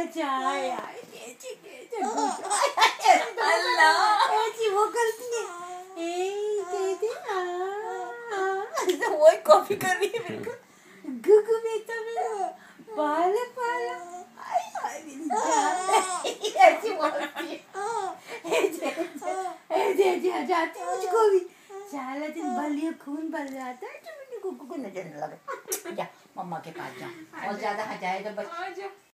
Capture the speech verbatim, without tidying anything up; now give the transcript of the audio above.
चाय यार कैसे कैसे अल्लाह ऐसी वो करती है ए कैसे आ तो वही कॉपी कर रही है मेरे को। गुगु बेटा मेरा पाला पाला आई आई मेरी जान ऐसी बोलती है ऐसे ऐसे ऐसे आ जाती है मुझको भी सारा दिन बलिया खून बल जाता है तो मैंने गुगु को नजर न लगा जा मम्मा के पास जा और ज्यादा हटाएगा बस।